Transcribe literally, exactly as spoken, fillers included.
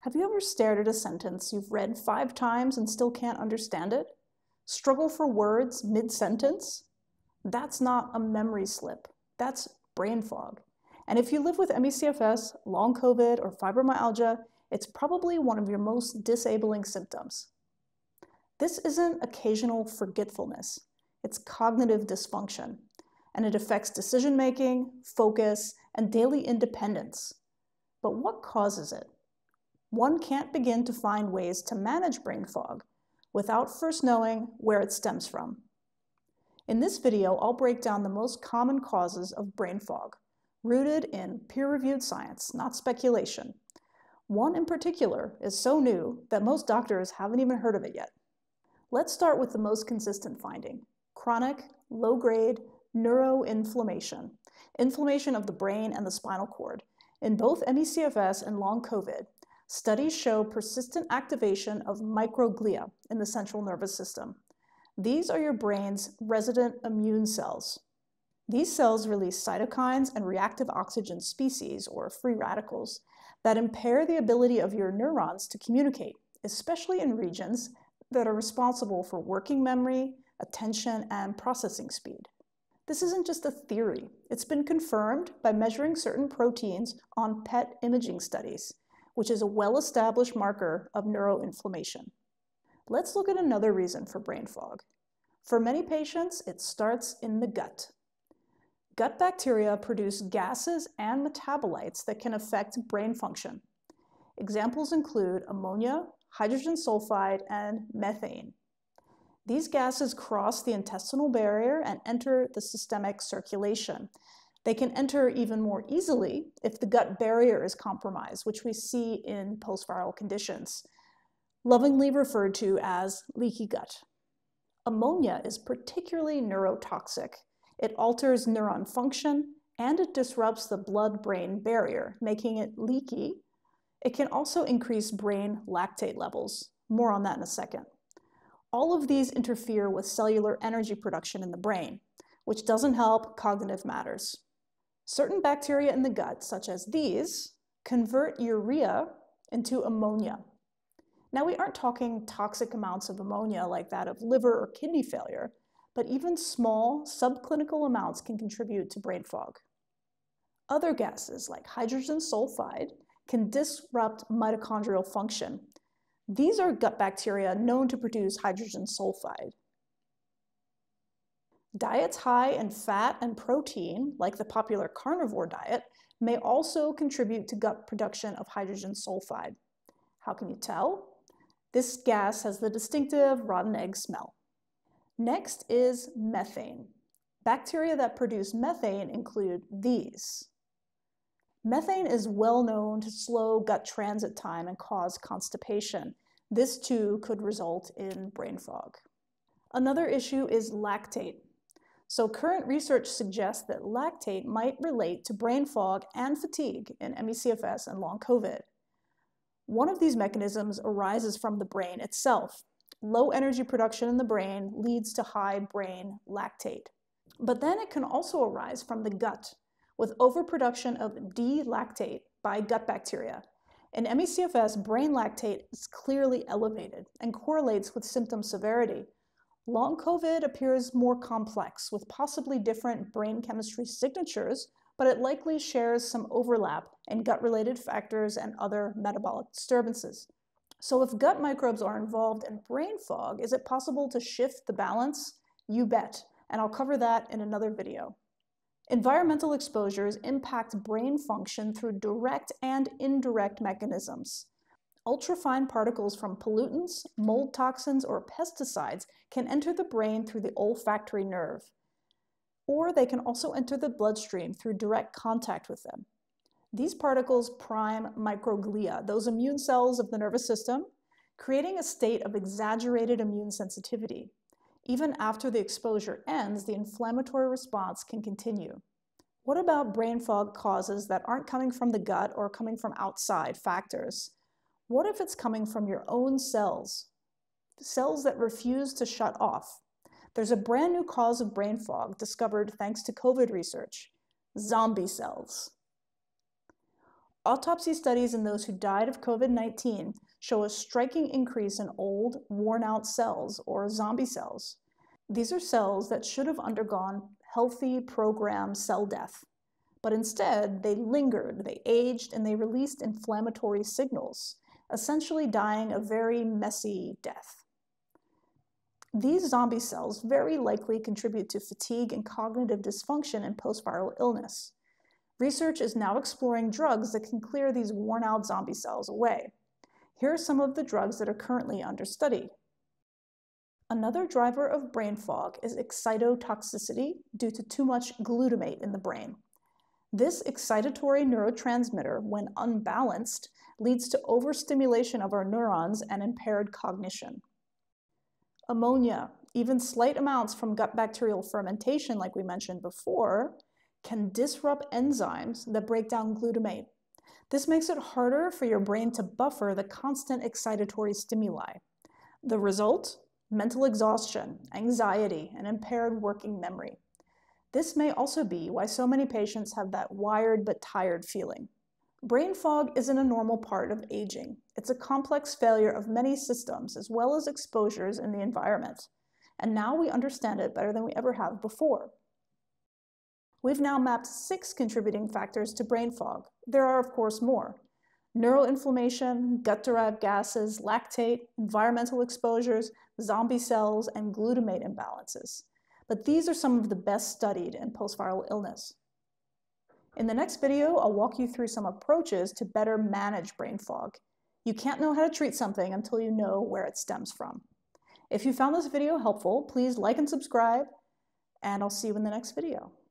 Have you ever stared at a sentence you've read five times and still can't understand it? Struggle for words mid-sentence? That's not a memory slip. That's brain fog. And if you live with M E C F S, long COVID, or fibromyalgia, it's probably one of your most disabling symptoms. This isn't occasional forgetfulness. It's cognitive dysfunction, and it affects decision-making, focus, and daily independence. But what causes it? One can't begin to find ways to manage brain fog without first knowing where it stems from. In this video, I'll break down the most common causes of brain fog, rooted in peer-reviewed science, not speculation. One in particular is so new that most doctors haven't even heard of it yet. Let's start with the most consistent finding: chronic, low-grade neuroinflammation, inflammation of the brain and the spinal cord. In both M E C F S and long COVID, studies show persistent activation of microglia in the central nervous system. These are your brain's resident immune cells. These cells release cytokines and reactive oxygen species, or free radicals, that impair the ability of your neurons to communicate, especially in regions that are responsible for working memory, attention, and processing speed. This isn't just a theory. It's been confirmed by measuring certain proteins on P E T imaging studies, which is a well-established marker of neuroinflammation. Let's look at another reason for brain fog. For many patients, it starts in the gut. Gut bacteria produce gases and metabolites that can affect brain function. Examples include ammonia, hydrogen sulfide, and methane. These gases cross the intestinal barrier and enter the systemic circulation. They can enter even more easily if the gut barrier is compromised, which we see in post-viral conditions, lovingly referred to as leaky gut. Ammonia is particularly neurotoxic. It alters neuron function, and it disrupts the blood-brain barrier, making it leaky. It can also increase brain lactate levels. More on that in a second. All of these interfere with cellular energy production in the brain, which doesn't help cognitive matters. Certain bacteria in the gut, such as these, convert urea into ammonia. Now, we aren't talking toxic amounts of ammonia like that of liver or kidney failure, but even small subclinical amounts can contribute to brain fog. Other gases, like hydrogen sulfide, can disrupt mitochondrial function. These are gut bacteria known to produce hydrogen sulfide. Diets high in fat and protein, like the popular carnivore diet, may also contribute to gut production of hydrogen sulfide. How can you tell? This gas has the distinctive rotten egg smell. Next is methane. Bacteria that produce methane include these. Methane is well known to slow gut transit time and cause constipation. This too could result in brain fog. Another issue is lactate. So current research suggests that lactate might relate to brain fog and fatigue in M E C F S and long COVID. One of these mechanisms arises from the brain itself. Low energy production in the brain leads to high brain lactate. But then it can also arise from the gut, with overproduction of D-lactate by gut bacteria. In M E C F S, brain lactate is clearly elevated and correlates with symptom severity. Long COVID appears more complex, with possibly different brain chemistry signatures, but it likely shares some overlap in gut-related factors and other metabolic disturbances. So if gut microbes are involved in brain fog, is it possible to shift the balance? You bet, and I'll cover that in another video. Environmental exposures impact brain function through direct and indirect mechanisms. Ultrafine particles from pollutants, mold toxins, or pesticides can enter the brain through the olfactory nerve, or they can also enter the bloodstream through direct contact with them. These particles prime microglia, those immune cells of the nervous system, creating a state of exaggerated immune sensitivity. Even after the exposure ends, the inflammatory response can continue. What about brain fog causes that aren't coming from the gut or coming from outside factors? What if it's coming from your own cells? Cells that refuse to shut off. There's a brand new cause of brain fog discovered thanks to COVID research: zombie cells. Autopsy studies in those who died of COVID nineteen show a striking increase in old, worn-out cells, or zombie cells. These are cells that should have undergone healthy, programmed cell death. But instead, they lingered, they aged, and they released inflammatory signals, essentially dying a very messy death. These zombie cells very likely contribute to fatigue and cognitive dysfunction in post-viral illness. Research is now exploring drugs that can clear these worn-out zombie cells away. Here are some of the drugs that are currently under study. Another driver of brain fog is excitotoxicity due to too much glutamate in the brain. This excitatory neurotransmitter, when unbalanced, leads to overstimulation of our neurons and impaired cognition. Ammonia, even slight amounts from gut bacterial fermentation, like we mentioned before, can disrupt enzymes that break down glutamate. This makes it harder for your brain to buffer the constant excitatory stimuli. The result? Mental exhaustion, anxiety, and impaired working memory. This may also be why so many patients have that wired but tired feeling. Brain fog isn't a normal part of aging. It's a complex failure of many systems as well as exposures in the environment. And now we understand it better than we ever have before. We've now mapped six contributing factors to brain fog. There are, of course, more. Neuroinflammation, gut-derived gases, lactate, environmental exposures, zombie cells, and glutamate imbalances. But these are some of the best studied in post-viral illness. In the next video, I'll walk you through some approaches to better manage brain fog. You can't know how to treat something until you know where it stems from. If you found this video helpful, please like and subscribe, and I'll see you in the next video.